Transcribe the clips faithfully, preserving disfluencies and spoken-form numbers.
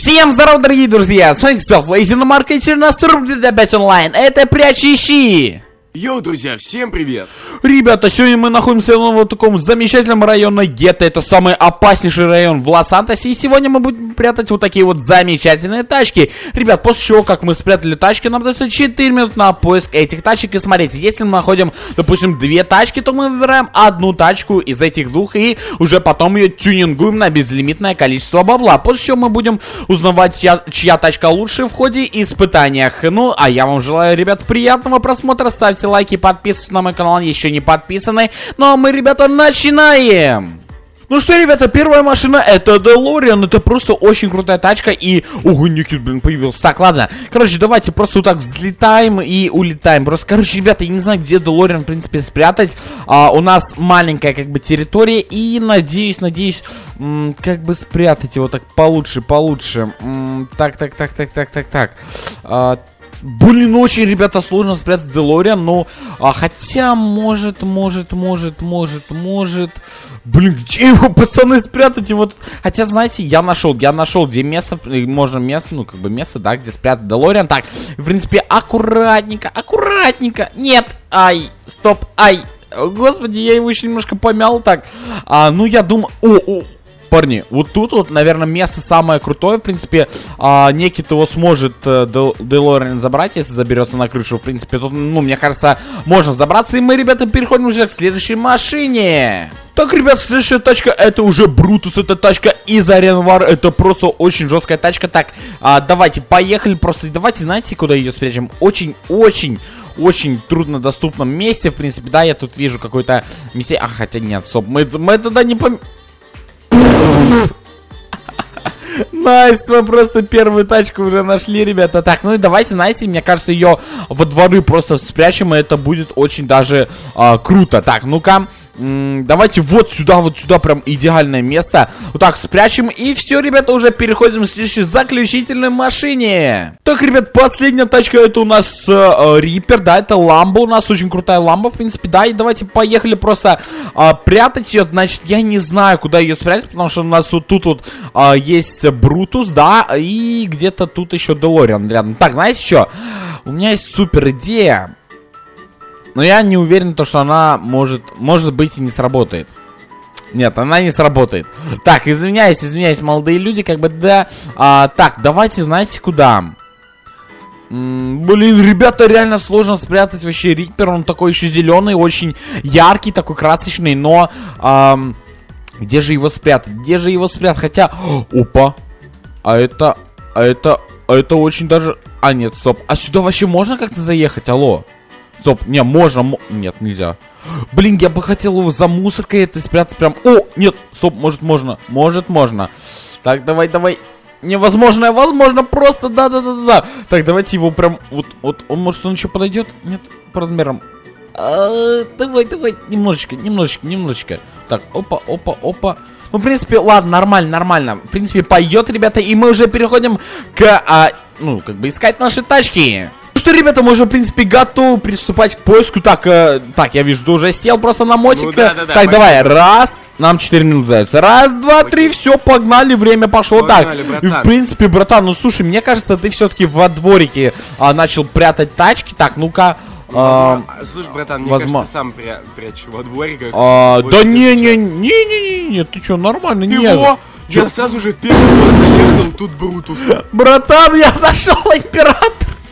Всем здорова, дорогие друзья, с вами Лейзи на маркете на Сурбит опять онлайн, это Прячь Ищи. Йоу, друзья, всем привет! Ребята, сегодня мы находимся в вот таком замечательном районе гетто. Это самый опаснейший район в Лос-Сантосе. И сегодня мы будем прятать вот такие вот замечательные тачки. Ребят, после чего, как мы спрятали тачки, нам дается четыре минуты на поиск этих тачек. И смотрите, если мы находим, допустим, две тачки, то мы выбираем одну тачку из этих двух и уже потом ее тюнингуем на безлимитное количество бабла. После чего мы будем узнавать, чья, чья тачка лучше в ходе испытаниях. Ну, а я вам желаю, ребят, приятного просмотра. Ставьте лайки, подписывайтесь на мой канал, еще не подписаны. Ну а мы, ребята, начинаем! Ну что, ребята, первая машина это DeLorean. Это просто очень крутая тачка. И... Ого, Никит, блин, появился. Так, ладно. Короче, давайте просто вот так взлетаем и улетаем. Просто, короче, ребята, я не знаю, где DeLorean, в принципе, спрятать. а, У нас маленькая, как бы, территория. И надеюсь, надеюсь, м, как бы спрятать его так получше, получше. М, Так, так, так, так, так, так, так а, Блин, очень, ребята, сложно спрятать DeLorean, но... А, хотя, может, может, может, может, может... Блин, где его, пацаны, спрятать? И вот... Хотя, знаете, я нашел, я нашел, где место... Можно место, ну, как бы место, да, где спрятать DeLorean. Так, в принципе, аккуратненько, аккуратненько. Нет, ай, стоп, ай. Господи, я его еще немножко помял, так. А, ну, я думаю... О, о. Парни, вот тут вот, наверное, место самое крутое, в принципе, а, Некит его сможет э, DeLorean забрать, если заберется на крышу, в принципе, тут, ну, мне кажется, можно забраться, и мы, ребята, переходим уже к следующей машине. Так, ребят, следующая тачка, это уже Брутус, это тачка из Аренвар, это просто очень жесткая тачка. Так, а, давайте, поехали, просто, давайте, знаете, куда ее спрячем? Очень-очень... Очень труднодоступном месте, в принципе, да, я тут вижу какой-то месте, а, хотя нет, стоп, мы, мы туда не пом... Найс, мы просто первую тачку уже нашли, ребята. Так, ну и давайте, знаете, мне кажется, ее во дворы просто спрячем, и это будет очень даже а, круто. Так, ну-ка, давайте вот сюда, вот сюда, прям идеальное место. Вот так спрячем, и все, ребята, уже переходим к следующей заключительной машине. Так, ребят, последняя тачка, это у нас Риппер, да, это Ламбо, у нас очень крутая Ламбо, в принципе, да, и давайте поехали просто а, прятать ее. Значит, я не знаю, куда ее спрятать, потому что у нас вот тут вот а, есть Брутус, да, и где-то тут еще DeLorean рядом. Так, знаете что, у меня есть супер идея. Но я не уверен, то, что она может, может быть и не сработает. Нет, она не сработает. Так, извиняюсь, извиняюсь, молодые люди, как бы, да. А, так, давайте, знаете, куда? М-м, блин, ребята, реально сложно спрятать вообще Риппер. Он такой еще зеленый, очень яркий, такой красочный, но... Ам, где же его спрятать? Где же его спрятать? Хотя... Опа. А это... А это... А это очень даже... А, нет, стоп. А сюда вообще можно как-то заехать? Алло. Стоп, не, можно, мо... нет, нельзя. Блин, я бы хотел его за мусоркой это спрятать прям. О, нет, стоп, может, можно, может, можно. Так, давай, давай. Невозможно, возможно, просто, да-да-да-да. Так, давайте его прям, вот, вот, он, может, он еще подойдет? Нет, по размерам. А, давай, давай, немножечко, немножечко, немножечко. Так, опа, опа, опа. Ну, в принципе, ладно, нормально, нормально. В принципе, пойдет, ребята, и мы уже переходим к, а, ну, как бы искать наши тачки. Ну что, ребята, мы уже, в принципе, готовы приступать к поиску. Так, э, так, я вижу, ты уже сел просто на мотик. Ну, да, да, да, так, пойдем. Давай, раз, нам четыре минуты дается. Раз, два, окей. Три, все, погнали, время пошло. Погнали, так, братан. И, в принципе, братан, ну, слушай, мне кажется, ты все-таки во дворике а, начал прятать тачки. Так, ну-ка. А, слушай, братан, мне возможно. Кажется, ты сам пря прячешь во дворе. А, да не-не-не-не-не-не, ты что, нормально, не я. Я сразу же в первый год заехал, тут Брутус. Братан, я нашел император.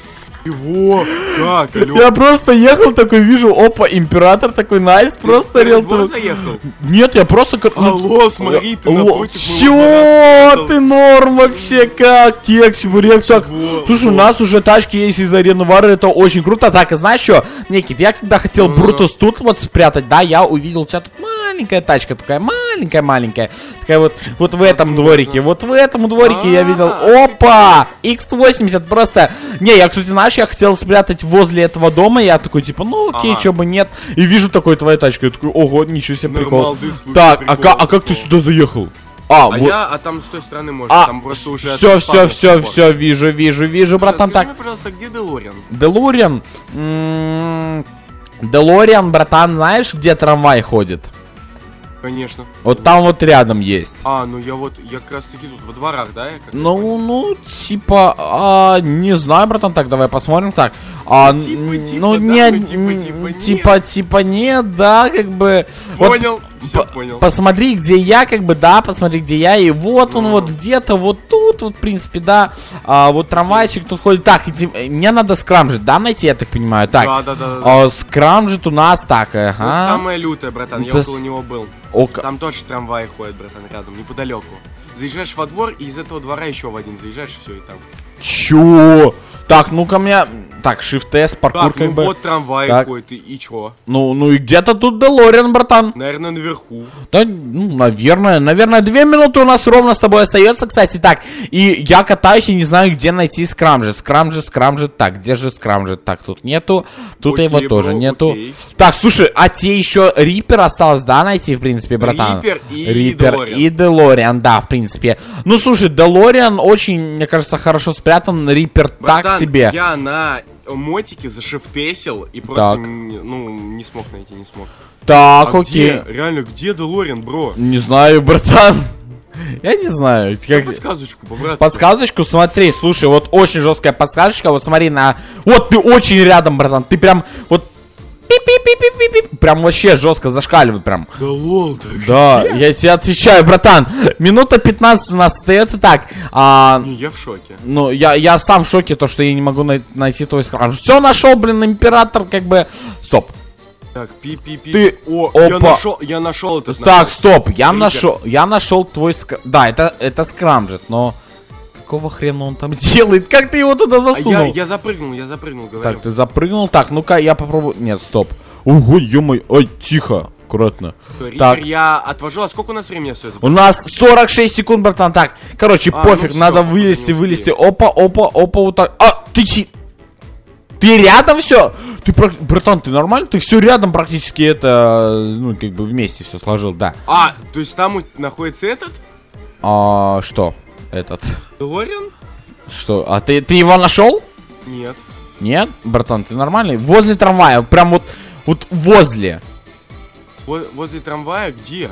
Его, как, алло. Я просто ехал такой, вижу, опа, император такой, найс, просто риэлтор. Заехал? Нет, я просто... Алло, смотри, ты напротив. Чё, ты норм вообще, как, кек, чебурек, так. Слушай, у нас уже тачки есть из Аренвар, это очень круто. Так, и знаешь что, Некит, я когда хотел Брутус тут вот спрятать, да, я увидел у тебя тут маленькая тачка, такая маленькая-маленькая. Такая вот, вот в этом дворике, вот в этом дворике я видел, опа, икс восемьдесят просто. Не, я, кстати, знаешь, я хотел спрятать возле этого дома, я такой, типа, ну окей, ага. Чё бы нет. И вижу такой твоя тачка, я такой, ого, ничего себе, прикол. Слушай, так, прикол, а, а как ты сюда заехал? А, а вот. я, а там с той стороны можно, а, там просто уже... Все, все, все, все, вижу, вижу, вижу, братан, так. Скажи мне, пожалуйста, где DeLorean? DeLorean? М-м-м, DeLorean, братан, знаешь, где трамвай ходит? Конечно. Вот там вот рядом есть. А, ну я вот, я как раз таки тут во дворах, да? Я как ну, ну, типа, а, не знаю, братан, так, давай посмотрим, так. А, ну, типа, типа, ну, да, не, ну, типа, типа, типа, нет. типа, нет, да, как бы. Понял, вот, все понял. Посмотри, где я, как бы, да, посмотри, где я, и вот он, mm. вот где-то, вот тут, вот, в принципе, да, а, вот трамвайчик тут ходит. Так, иди, мне надо скрамжит, да, найти, я так понимаю, так. Да, да, да, да. А, скрамжит у нас, так, ага. Вот самое лютое, братан, я Это около него был. Ока. Там тоже трамваи ходят, братан, рядом, неподалеку. Заезжаешь во двор, и из этого двора еще в один заезжаешь, все, и там. Чё? Так, ну-ка мне... Так, Shift-S, паркур так, как ну бы. вот трамвай так. ходит, и, и чё? Ну, ну и где-то тут Делориан, братан. Наверное, наверху. Да, ну, наверное, наверное, две минуты у нас ровно с тобой остается, кстати, так. И я катаюсь и не знаю, где найти скрамжит. Скрамжит, скрамжит, так, где же скрамжит? Так, тут нету, тут окей, его тоже бро, нету. Окей. Так, слушай, а те еще Риппер осталось, да, найти, в принципе, братан? Риппер и Риппер Делориан. и Делориан, да, в принципе. Ну, слушай, Делориан очень, мне кажется, хорошо спрятан, Риппер так себе. Я на мотике зашифтесил и просто, не, ну, не смог найти, не смог. Так, а окей. Где? Реально, где Делориан, бро? Не знаю, братан. Я не знаю. Как... Подсказочку, по-братски. Подсказочку, смотри, слушай, вот очень жесткая подсказочка, вот смотри на... Вот ты очень рядом, братан, ты прям вот... Пип-пип-пип-пип-пип. Прям вообще жестко зашкаливает прям. Да лол, так да, где? я тебе отвечаю, братан. Минута пятнадцать у нас остается. Так, а... Не, я в шоке. Ну, я, я сам в шоке, то, что я не могу най найти твой скрам. Все нашел, блин, император, как бы... Стоп. Так, пи-пи-пи. Ты... О, Опа. я нашел, я нашел этот. Так, нашел. стоп, я Риппер. нашел, я нашел твой скрам. Да, это, это скрамжит, но... Какого хрена он там делает? Как ты его туда засунул? А я, я запрыгнул, я запрыгнул, говорю. Так, ты запрыгнул. Так, ну-ка, я попробую... Нет, стоп. Ого, ё-моё. Ой, тихо. Аккуратно. Риппер так. я отвожу. А сколько у нас времени остается? У нас сорок шесть секунд, братан. Так, короче, а, пофиг. Ну надо всё, вылезти, вылезти. Опа, опа, опа, вот так. А, ты чи... Ты рядом все? Ты, братан, ты нормально? Ты все рядом практически это... Ну, как бы вместе все сложил, да. А, то есть там находится этот? А, что? Этот. Делориан? Что? А ты, ты его нашел? Нет. Нет? Братан, ты нормальный? Возле трамвая, прям вот, вот возле. Во возле трамвая? Где?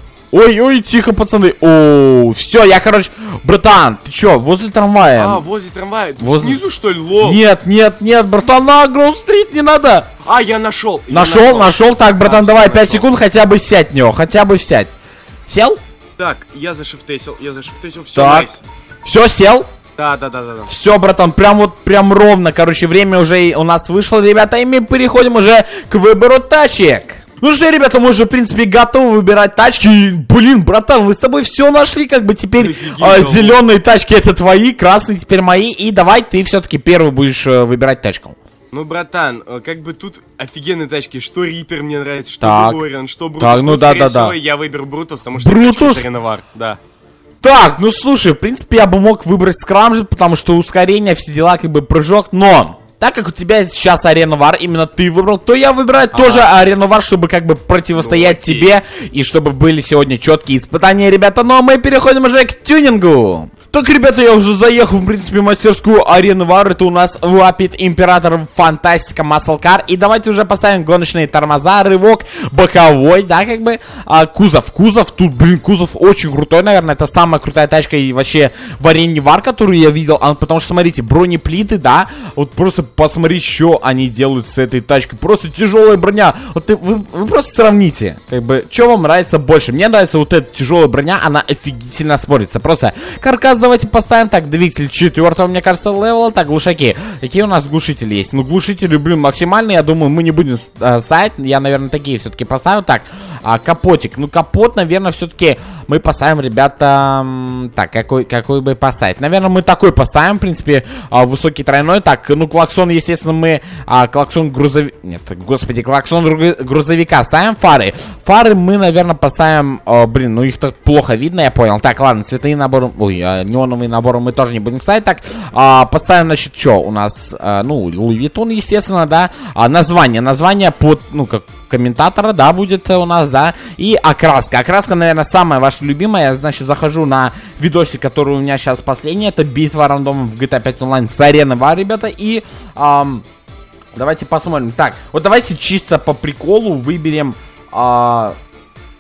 Ой-ой, тихо, пацаны. О, все, я, короче... Братан, ты чё, возле трамвая? А, возле трамвая. Возле... Снизу, что ли, лол? Нет, нет, нет, братан, на Гроув-стрит не надо. А, я нашел. Нашел, нашел, нашел. Так, братан, да, давай, пять секунд, хотя бы сядь в него, хотя бы сядь. Сел? Так, я зашифтесил, я зашифтесил, все, так. Найс. Все, сел? Да, да, да, да, да. Все, братан, прям вот, прям ровно. Короче, время уже у нас вышло, ребята, и мы переходим уже к выбору тачек. Ну что, ребята, мы уже, в принципе, готовы выбирать тачки. Блин, братан, мы с тобой все нашли, как бы теперь э, зеленые тачки это твои, красные теперь мои. И давай ты все-таки первый будешь э, выбирать тачку. Ну, братан, как бы тут офигенные тачки. Что Риппер мне нравится, что Делориан, что Брутус. Так, ну да, да, да. Я выберу Брутус, потому что Брутус? это Реновар, да. Так, ну слушай, в принципе, я бы мог выбрать скрамжит, потому что ускорение, все дела, как бы прыжок, но... Так как у тебя сейчас Реновар, именно ты выбрал, то я выбираю ага. тоже Реновар, чтобы как бы противостоять ну, тебе, и чтобы были сегодня четкие испытания, ребята. Ну а мы переходим уже к тюнингу. Так, ребята, я уже заехал, в принципе, в мастерскую Реновар. Это у нас Rapid Imperator Фантастика Muscle Car. И давайте уже поставим гоночные тормоза, рывок, боковой, да, как бы, а, кузов. Кузов, тут, блин, кузов очень крутой, наверное. Это самая крутая тачка и вообще в Реновар, которую я видел. А, потому что, смотрите, бронеплиты, да, вот просто посмотрите, что они делают с этой тачкой. Просто тяжелая броня. Вот ты, вы, вы просто сравните, как бы, что вам нравится больше. Мне нравится вот эта тяжелая броня, она офигительно смотрится. Просто каркас давайте поставим. Так, двигатель четвертого, мне кажется, левела. Так, глушаки. Какие у нас глушители есть? Ну, глушители, блин, максимальные. Я думаю, мы не будем а, ставить. Я, наверное, такие все-таки поставлю. Так, а, капотик. Ну, капот, наверное, все-таки мы поставим, ребята... Так, какой, какой бы поставить? Наверное, мы такой поставим, в принципе, а, высокий тройной. Так, ну, клаксон, естественно, мы... А, клаксон грузовика... Нет, господи, клаксон грузовика ставим. Фары. Фары мы, наверное, поставим... О, блин, ну, их так плохо видно, я понял. Так, ладно, цветные наборы... Ой, а, неоновые наборы мы тоже не будем ставить. Так, а, поставим, значит, что у нас? А, ну, Луи Виттон, естественно, да. А, название. Название под, ну, как комментатора, да, будет у нас, да. И окраска. Окраска, наверное, самая ваша любимая. Я, значит, захожу на видосик, который у меня сейчас последний. Это битва рандомов в джи ти эй пять онлайн с Реновар, ребята. И ам, давайте посмотрим. Так, вот давайте чисто по приколу выберем... А,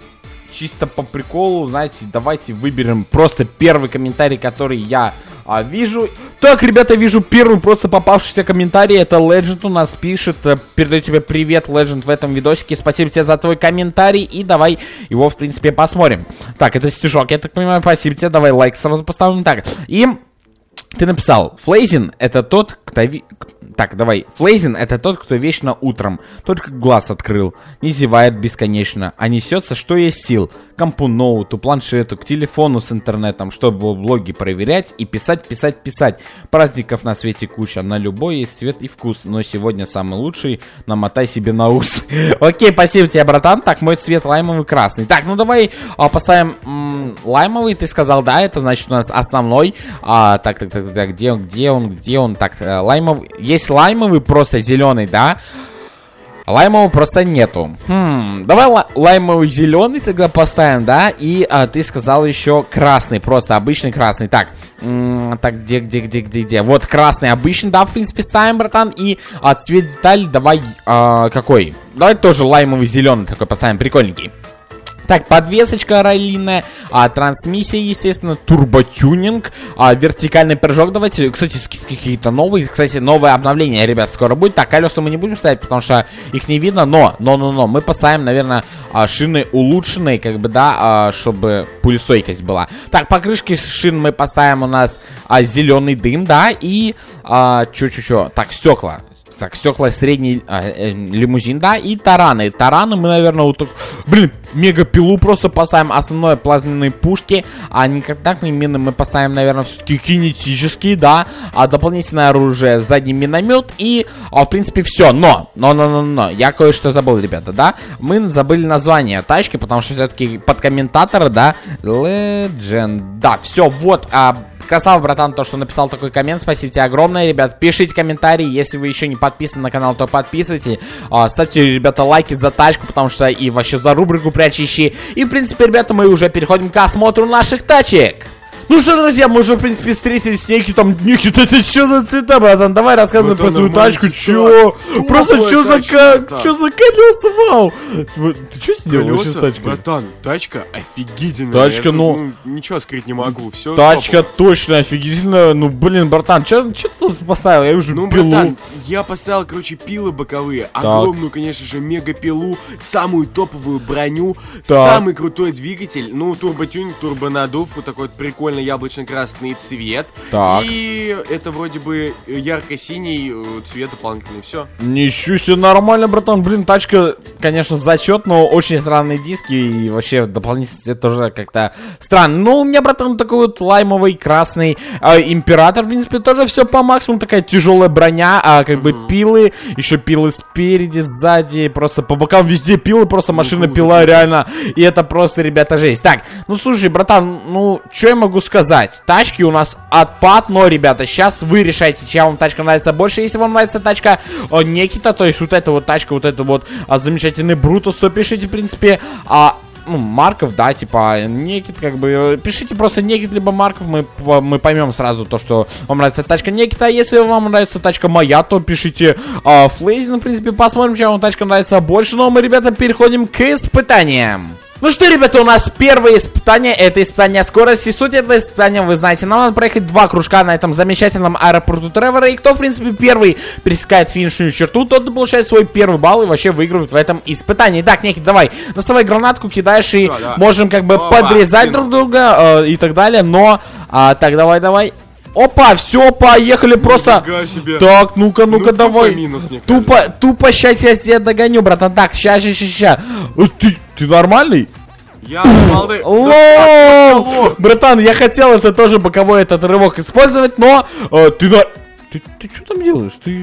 чисто по приколу, знаете, давайте выберем просто первый комментарий, который я а, вижу. Так, ребята, вижу первый просто попавшийся комментарий. Это Legend у нас пишет. Передаю тебе привет, Legend, в этом видосике. Спасибо тебе за твой комментарий. И давай его, в принципе, посмотрим. Так, это стишок, я так понимаю. Спасибо тебе. Давай лайк сразу поставим. Так, и ты написал: Флейзин это тот, кто... Ви... Так, давай. Флейзин это тот, кто вечно утром только глаз открыл, не зевает бесконечно, а несется, что есть сил, к компу, ноуту, планшету, к телефону с интернетом, чтобы блоги проверять и писать, писать, писать. Праздников на свете куча, на любой есть цвет и вкус, но сегодня самый лучший, намотай себе на ус. Окей, спасибо тебе, братан. Так, мой цвет лаймовый красный. Так, ну давай а, поставим м, лаймовый, ты сказал, да, это значит у нас основной. А, так, так, так, так, где он, где он, где он? Так, лаймовый, есть лаймовый, просто зеленый, да? Лаймового просто нету. Хм, давай лаймовый зеленый тогда поставим, да? И а, ты сказал еще красный, просто обычный красный. Так, так, где, где, где, где, где? Вот красный обычный, да, в принципе, ставим, братан. И а, цвет деталь давай а, какой? Давай тоже лаймовый зеленый такой поставим, прикольненький. Так, подвесочка раллиная, а, трансмиссия, естественно, турботюнинг, а, вертикальный прыжок, давайте, кстати, какие-то новые, кстати, новое обновление, ребят, скоро будет. Так, колеса мы не будем ставить, потому что их не видно, но, но, но, но, мы поставим, наверное, а, шины улучшенные, как бы, да, а, чтобы пулестойкость была. Так, покрышки шин мы поставим у нас а, зеленый дым, да, и, а, чё-чё-чё, так, стекла. Так, стекла средний а, э, лимузин, да, и тараны. Тараны мы, наверное, вот так, блин, мегапилу просто поставим, основное плазменные пушки, а неконтактные мины мы поставим, наверное, все-таки кинетические, да, а дополнительное оружие, задний миномет и, а, в принципе, все. Но, но, но, но, но, я кое-что забыл, ребята, да, мы забыли название тачки, потому что все-таки под комментатора, да, Legend, да, все, вот, а... Красава, братан, то, что написал такой коммент. Спасибо тебе огромное, ребят. Пишите комментарии. Если вы еще не подписаны на канал, то подписывайтесь. А, ставьте, ребята, лайки за тачку, потому что и вообще за рубрику прячущие. И, в принципе, ребята, мы уже переходим к осмотру наших тачек. Ну что, друзья, мы уже, в принципе, встретились с Никитом. Никита, это что за цвета, братан? Давай рассказывай про свою тачку. Чё? Просто что за что за колеса, вау? Ты что сделал вообще с тачкой? Братан, тачка офигительная. Тачка, ну... Ничего скрыть не могу. Все. Тачка точно офигительная. Ну, блин, братан, что ты тут поставил? Я уже пилу. Братан, я поставил, короче, пилы боковые. Огромную, конечно же, мега-пилу. Самую топовую броню. Самый крутой двигатель. Ну, турботюнинг, турбонадув. Вот такой вот прикольный яблочно-красный цвет. Так. И это вроде бы ярко-синий цвет дополнительный. Все. Ничего себе, нормально, братан. Блин, тачка, конечно, зачет, но очень странные диски. И вообще дополнительный цвет тоже как-то странно. Ну, у меня, братан, такой вот лаймовый красный э, император. В принципе, тоже все по максимуму. Такая тяжелая броня, а как бы пилы. Еще пилы спереди, сзади. Просто по бокам везде пилы. Просто машина пила, реально. И это просто, ребята, жесть. Так, ну слушай, братан, ну, что я могу сказать? Тачки у нас отпад, но, ребята, сейчас вы решаете, чья вам тачка нравится больше. Если вам нравится тачка о, Никита, то есть вот эта вот тачка, вот это вот а, замечательный Брутус, то пишите, в принципе, а, ну, Марков, да, типа, Никит, как бы, пишите просто Никит, либо Марков, мы, мы поймем сразу то, что вам нравится тачка Никита. А если вам нравится тачка моя, то пишите а, Флейзин, в принципе, посмотрим, чем вам тачка нравится больше. Но мы, ребята, переходим к испытаниям. Ну что, ребята, у нас первое испытание, это испытание скорости. Суть этого испытания, вы знаете, нам надо проехать два кружка на этом замечательном аэропорту Тревора. И кто, в принципе, первый пересекает финишную черту, тот получает свой первый балл и вообще выигрывает в этом испытании. Так, Никит, давай, доставай гранатку, кидаешь и да, можем как бы О, подрезать ва, друг друга э, и так далее. Но, а, так, давай, давай. Опа, все, поехали просто. Так, ну-ка, ну-ка, ну, давай. Минус, тупо, тупо, сейчас я тебя догоню, братан. Так, ща, ща, ща, ща. Ты, ты нормальный? Я молодой. Лоу! Братан, я хотел это тоже боковой этот рывок использовать, но э, ты на... Ты, ты что там делаешь? Ты...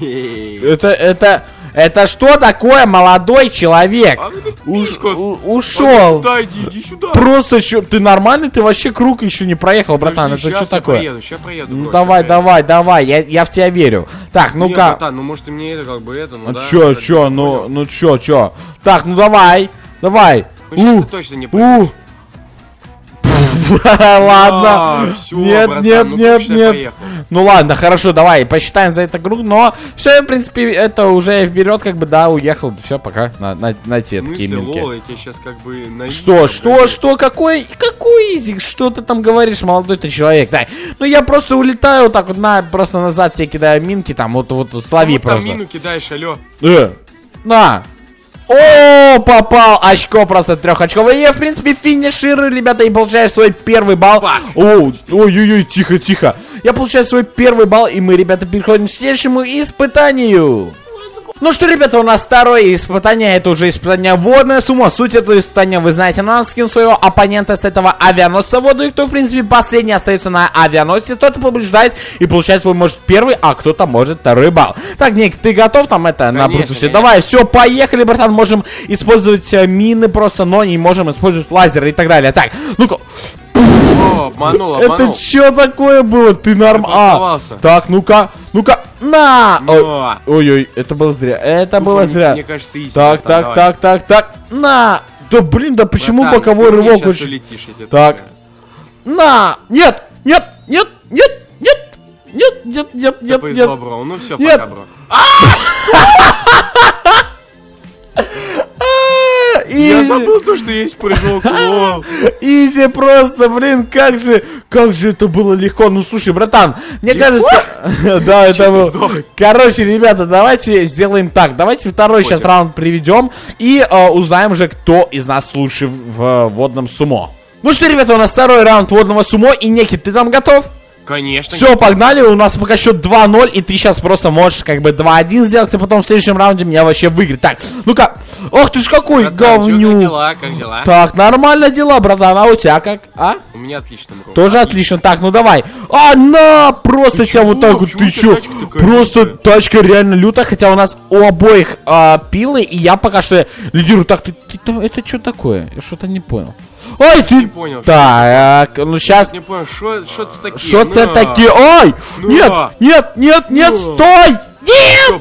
это, это... Это что такое, молодой человек? А, Уш, у, ушел. Сюда, иди, иди сюда. Просто что, ты нормальный? Ты вообще круг еще не проехал, братан. Подожди, это что такое? Проеду, сейчас проеду. Ну давай, давай, давай, я, я в тебя верю. Так, ну-ка. Братан, ну может и мне это как бы это, ну а да. Чё, чё, ну, ну чё, чё? Так, ну давай, давай. Ну сейчас ты точно не у. Ладно. Нет, нет, нет, нет. Поехал. Ну ладно, хорошо, давай, посчитаем за это круг, но все, в принципе, это уже вперед, как бы, да, уехал. Все, пока. На, на, на те такие минки. Лол, я тебе сейчас как бы на Что, изи что, обращаюсь. что, какой, какой изи? Что ты там говоришь, молодой ты человек? Да. Ну я просто улетаю вот так вот, на, просто назад тебе кидаю минки, там, вот, вот, слови Ну, вот просто. там мину кидаешь, алё. Э, на. О, попал очко просто трехочковое. И я, в принципе, финиширую, ребята, и получаю свой первый балл. О, ой-ой-ой, тихо, тихо. Я получаю свой первый балл, и мы, ребята, переходим к следующему испытанию. Ну что, ребята, у нас второе испытание, это уже испытание водная сумма. Суть этого испытания, вы знаете, надо скинуть своего оппонента с этого авианосца в воду, и кто, в принципе, последний остается на авианосце, тот и побеждает и получает свой, может, первый, а кто-то может второй балл. Так, Ник, ты готов там это на Брутусе? Давай, все, поехали, братан, можем использовать э, мины просто, но не можем использовать лазеры и так далее. Так, ну-ка. О, обманул, обманул. Это что такое было? Ты норм... А, так, ну-ка, ну-ка, на! Но. Ой-ой, это было зря, это Ну, было мне- зря. Мне кажется, изи, Так, братан, так, давай. так, так, так, на! Да блин, да почему Братан, боковой ты мне рывок щас очень... улетишь, я тебе Так. такая. На! Нет, нет, нет, нет, нет, нет, нет, нет, Да нет, повезло, нет. бро. Ну все, Нет. пока, бро. Я Изи, забыл то, что есть прыжок. Лол. изи просто, блин, как же, как же это было легко. Ну слушай, братан, мне кажется, да, это было. сдох? Короче, ребята, давайте сделаем так. Давайте второй сейчас раунд приведем и э, узнаем уже, кто из нас лучше в, в водном сумо. Ну что, ребята, у нас второй раунд водного сумо, и Некит, ты там готов? Конечно. Все, погнали, у нас пока счет два ноль, и ты сейчас просто можешь как бы два один сделать, и потом в следующем раунде меня вообще выиграть. Так, ну-ка, ох ты ж какой Братан, чё, как говнюк. дела, как дела? Так, нормально дела, братан, а у тебя как, а? У меня отлично, бро. Тоже отлично. Так, ну давай. А, на, просто тебя вот так вот, Почему ты у тебя чё? тачка такая Просто лютая? тачка реально лютая, хотя у нас у обоих а, пилы, и я пока что лидирую. Так, ты, ты там- это что такое? Я что-то не понял. Ой, ты... Не понял, что Так, ну сейчас... Не понял, что что это такие? Что это На. такие? Ой! Ну. Нет, нет, нет, нет, Ну. стой! Нет! Всё,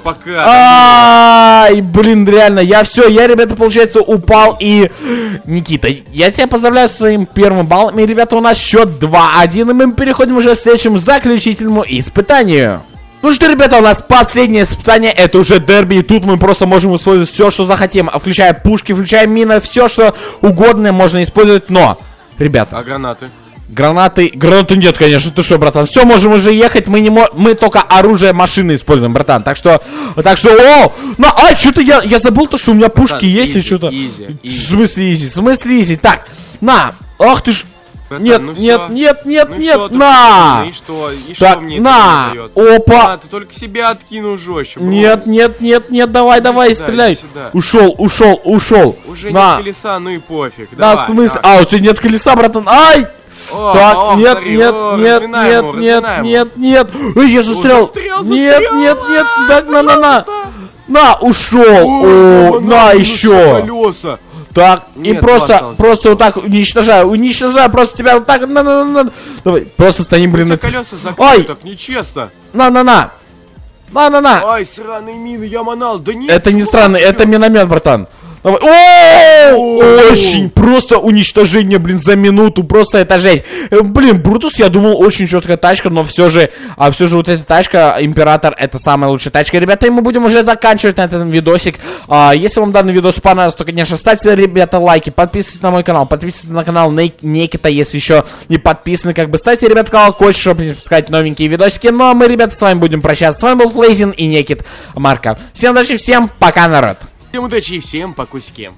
пока. Ай, блин, реально, я все, я, ребята, получается, упал и... Никита, я тебя поздравляю с своим первым баллом, и, ребята, у нас счет два один, и мы переходим уже к следующему заключительному испытанию. Ну что, ребята, у нас последнее испытание, это уже дерби, и тут мы просто можем использовать все, что захотим, включая пушки, включая мины, все, что угодно можно использовать, но, ребята, А гранаты? гранаты, гранаты нет, конечно, ты что, братан, все, можем уже ехать, мы не мо мы только оружие машины используем, братан, так что, так что, о, на, а, что-то я, я забыл то, что у меня пушки Братан, есть и изи, что-то, изи, в изи. смысле изи, в смысле изи, так, на, ах ты ж, Братан, нет, ну нет, всё. нет, нет, Ну и нет, что ты, на, ну и что? И так, что мне на, это не дает? опа, А, ты только себя откинул жестче, бро. нет, нет, нет, нет, давай, давай, сюда, стреляй, иди сюда. ушел, ушел, ушел, Уже на, нет колеса, ну и пофиг. да, Давай, смысл, давай. а, у тебя нет колеса, братан, ай! О, Так, о, нет, смотри, нет, о, нет, разминаем нет, его, нет, разминаем его. нет, нет. Ой, я застрял. застрял, Нет, застрял, нет, нет, а, так, на, на, на. пожалуйста. На, ушел. О, О, на, ну еще. всё, колеса. Так, и Нет, просто, осталось. просто вот так уничтожаю, уничтожаю просто тебя вот так, на, на, на, на. Давай, просто стоим, У блин. тебя это- колеса Ой, закрыты, так нечестно. на, на, на. На, на, на. Ай, сраные мины, я манал. Да нет. Это не чувак, странно, это блин. миномет, братан. Давай. О, О. очень просто уничтожение, блин, за минуту, просто это жесть. Э, Блин, Брутус, я думал, очень четкая тачка, но все же, а все же вот эта тачка, Император, это самая лучшая тачка. Ребята, и мы будем уже заканчивать на этом видосик. А, если вам данный видос понравился, то, конечно, ставьте, ребята, лайки, подписывайтесь на мой канал, подписывайтесь на канал Некита, если еще не подписаны, как бы ставьте, ребята, колокольчик, чтобы не пропускать новенькие видосики. Ну, а мы, ребята, с вами будем прощаться. С вами был Флейзин и Некит Марко. Всем удачи, всем пока, народ. Всем удачи и всем покусики.